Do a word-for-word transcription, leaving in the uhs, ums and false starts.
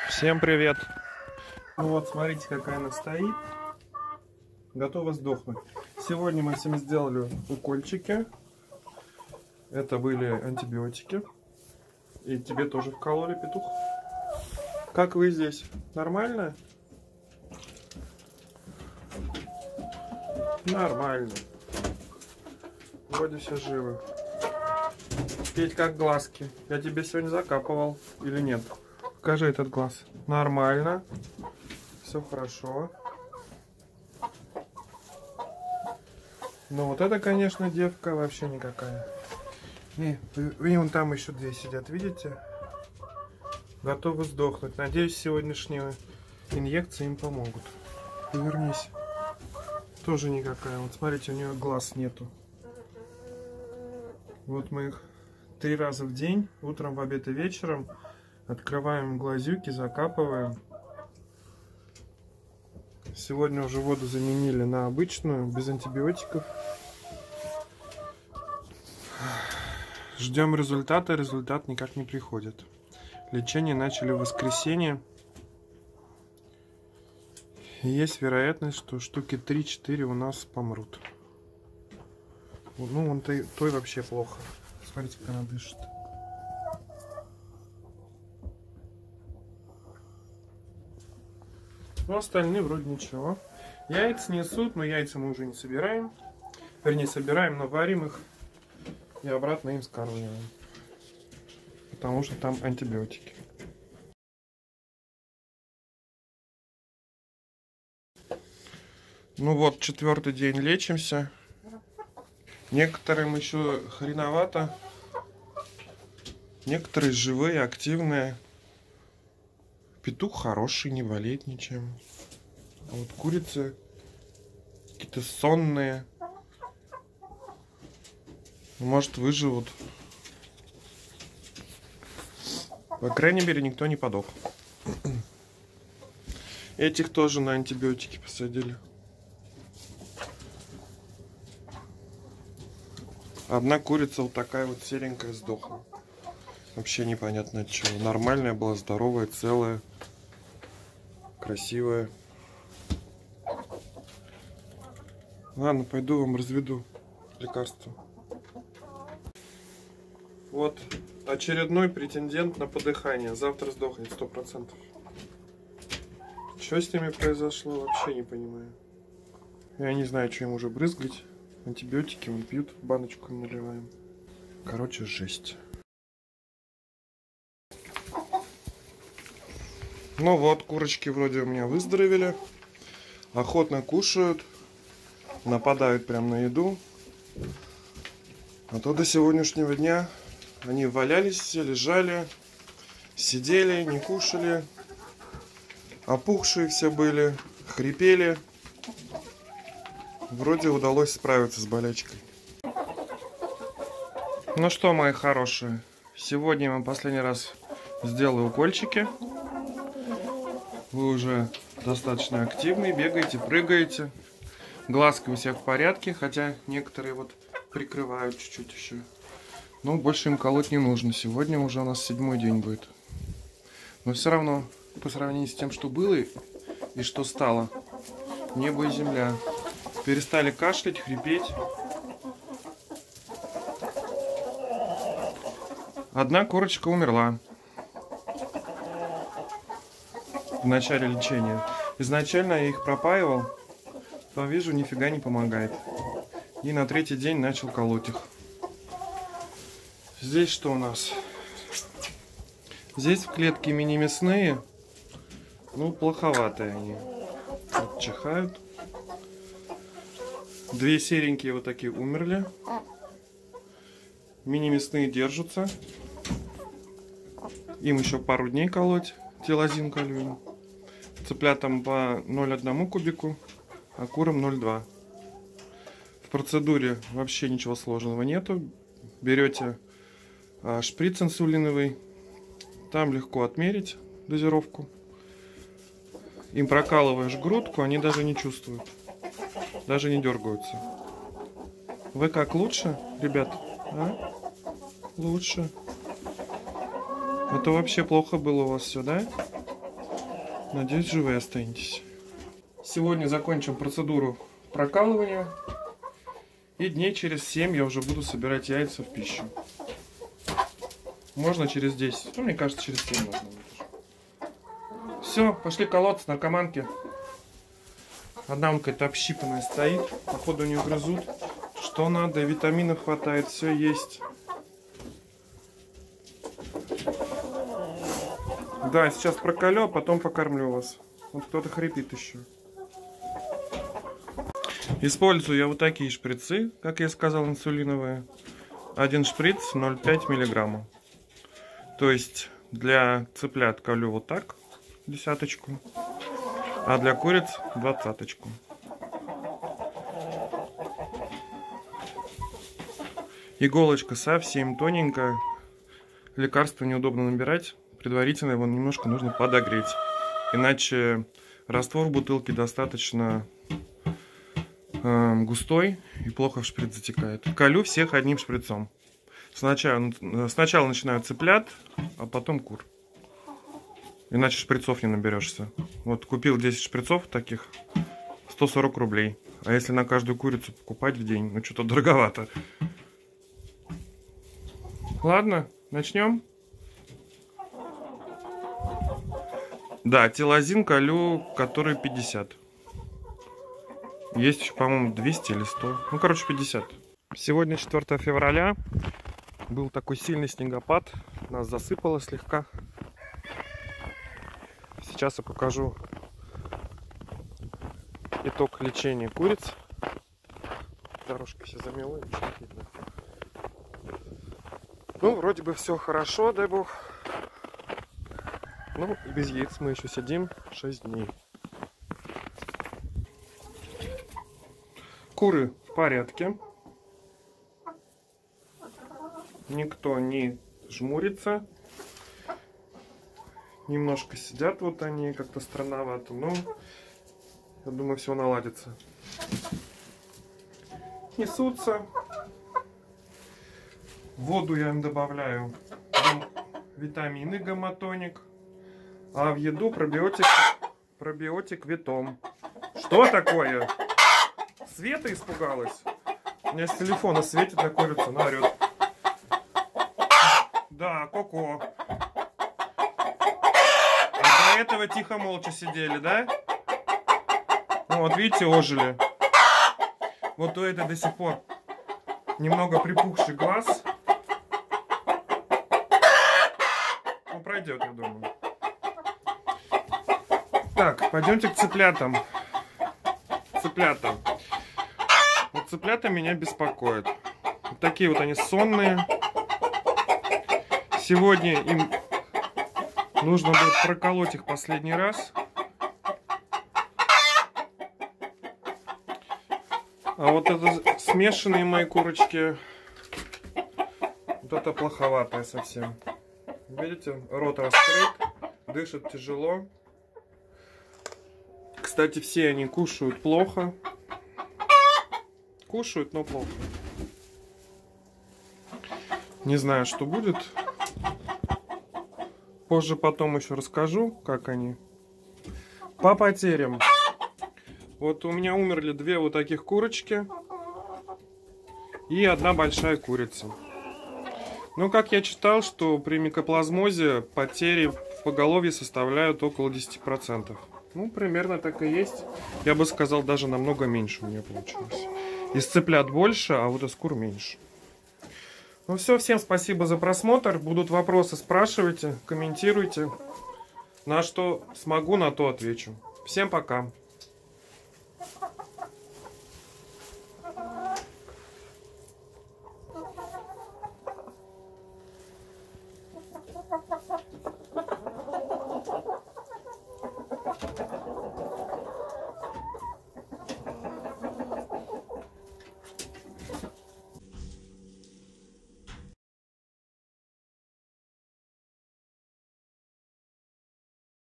Всем привет! Ну вот, смотрите, какая она стоит. Готова сдохнуть. Сегодня мы с ним сделали укольчики. Это были антибиотики. И тебе тоже вкололи, петух. Как вы здесь? Нормально? Нормально. Вроде все живы. Петь, как глазки. Я тебе сегодня закапывал или нет? Покажи этот глаз. Нормально. Все хорошо. Ну вот это, конечно, девка вообще никакая. И, и вон там еще две сидят, видите? Готовы сдохнуть. Надеюсь, сегодняшние инъекции им помогут. Повернись. Тоже никакая. Вот смотрите, у нее глаз нету. Вот мы их три раза в день, утром, в обед и вечером, открываем глазюки, закапываем. Сегодня уже воду заменили на обычную, без антибиотиков. Ждем результата, результат никак не приходит. Лечение начали в воскресенье. И есть вероятность, что штуки три-четыре у нас помрут. Ну, вон той, той вообще плохо. Смотрите, как она дышит. Ну, остальные вроде ничего. Яйца несут, но яйца мы уже не собираем. Вернее, собираем, но варим их и обратно им скармливаем. Потому что там антибиотики. Ну вот, четвертый день лечимся. Некоторым еще хреновато. Некоторые живые, активные. Петух хороший, не болеет ничем. А вот курицы какие-то сонные. Может, выживут. По крайней мере, никто не подох. Этих тоже на антибиотики посадили. Одна курица вот такая вот серенькая сдохла. Вообще непонятно от чего. Нормальная была, здоровая, целая, красивая. Ладно, пойду вам разведу лекарство. Вот очередной претендент на подыхание. Завтра сдохнет сто процентов. Что с ними произошло, вообще не понимаю. Я не знаю, что им уже брызгать. Антибиотики мы пьют, баночку наливаем. Короче, жесть. Ну вот, курочки вроде у меня выздоровели. Охотно кушают. Нападают прям на еду. А то до сегодняшнего дня они валялись все, лежали, сидели, не кушали. Опухшие все были, хрипели. Вроде удалось справиться с болячкой. Ну что, мои хорошие, сегодня я вам последний раз сделаю укольчики. Вы уже достаточно активны, бегаете, прыгаете. Глазки у всех в порядке, хотя некоторые вот прикрывают чуть-чуть еще. Но больше им колоть не нужно. Сегодня уже у нас седьмой день будет. Но все равно, по сравнению с тем, что было и что стало, небо и земля. Перестали кашлять, хрипеть. Одна курочка умерла в начале лечения. Изначально я их пропаивал, то вижу, нифига не помогает. И на третий день начал колоть их. Здесь что у нас? Здесь в клетке мини-мясные. Ну, плоховатые они. Вот чихают. Две серенькие вот такие умерли. Мини-мясные держатся. Им еще пару дней колоть тилозин калиум. Цыплятам по ноль целых одна кубику, а курам ноль целых два. В процедуре вообще ничего сложного нету. Берете а, шприц инсулиновый. Там легко отмерить дозировку. Им прокалываешь грудку, они даже не чувствуют. Даже не дергаются. Вы как, лучше, ребят? А? Лучше. Это вообще плохо было у вас все, да? Надеюсь, живы останетесь. Сегодня закончим процедуру прокалывания. И дней через семь я уже буду собирать яйца в пищу. Можно через десять. Ну, мне кажется, через семь можно будет. Все, пошли колоться, наркоманки. Одна вон какая-то общипанная стоит. Походу, не грызут. Что надо, витаминов хватает, все есть. Да, сейчас проколю, а потом покормлю вас. Вот кто-то хрипит еще. Использую я вот такие шприцы, как я сказал, инсулиновые. Один шприц ноль целых пять миллиграмма. То есть для цыплят колю вот так, десяточку, а для куриц двадцаточку. Иголочка совсем тоненькая. Лекарство неудобно набирать. Предварительно его немножко нужно подогреть. Иначе раствор в бутылке достаточно э, густой и плохо в шприц затекает. Колю всех одним шприцом. Сначала, сначала начинаю цыплят, а потом кур. Иначе шприцов не наберешься. Вот купил десять шприцов таких, сто сорок рублей. А если на каждую курицу покупать в день, ну что-то дороговато. Ладно, начнем. Да, тилозин колю, который пятьдесят. Есть еще, по-моему, двести или сто. Ну, короче, пятьдесят. Сегодня четвёртое февраля. Был такой сильный снегопад. Нас засыпало слегка. Сейчас я покажу итог лечения куриц. Дорожка все замело. Ну, вроде бы все хорошо, дай бог. Ну, и без яиц мы еще сидим шесть дней. Куры в порядке. Никто не жмурится. Немножко сидят вот они, как-то странновато. Но я думаю, все наладится. Несутся. В воду я им добавляю витамины гамотоник. А в еду пробиотик, пробиотик Витом. Что такое? Света испугалась? У меня с телефона светит на курицу, она орет. Да, Коко. А до этого тихо молча сидели, да? Вот, видите, ожили. Вот у этой до сих пор немного припухший глаз. Ну, пройдет, я думаю. Так, пойдемте к цыплятам. Цыплята. Вот цыплята меня беспокоят. Вот такие вот они сонные. Сегодня им нужно будет проколоть их последний раз. А вот это смешанные мои курочки, вот это плоховатое совсем. Видите, рот раскрыт, дышит тяжело. Кстати, все они кушают плохо. Кушают, но плохо. Не знаю, что будет. Позже потом еще расскажу, как они. По потерям. Вот у меня умерли две вот таких курочки. И одна большая курица. Ну, как я читал, что при микоплазмозе потери в поголовье составляют около десяти процентов. Ну, примерно так и есть. Я бы сказал, даже намного меньше у меня получилось. Из цыплят больше, а вот из кур меньше. Ну все, всем спасибо за просмотр. Будут вопросы, спрашивайте, комментируйте. На что смогу, на то отвечу. Всем пока.